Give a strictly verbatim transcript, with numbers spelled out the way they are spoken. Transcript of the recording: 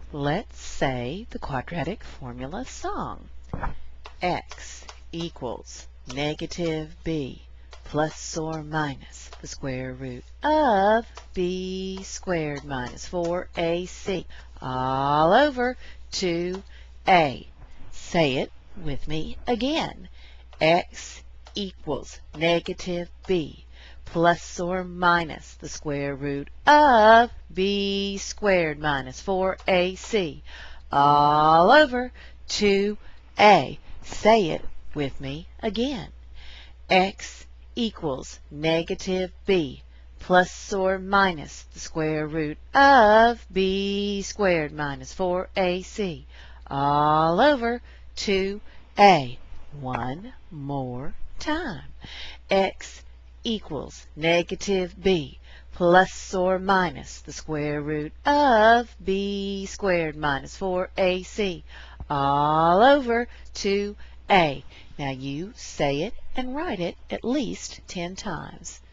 Let's say the quadratic formula song. X equals negative b plus or minus the square root of b squared minus four a c all over two a. Say it with me again. X equals negative b plus or minus the square root of b squared minus four a c all over two a. Say it with me again. X equals negative b plus or minus the square root of b squared minus four a c all over two a. One more time. X equals negative b plus or minus the square root of b squared minus four a c all over two a. Now you say it and write it at least ten times.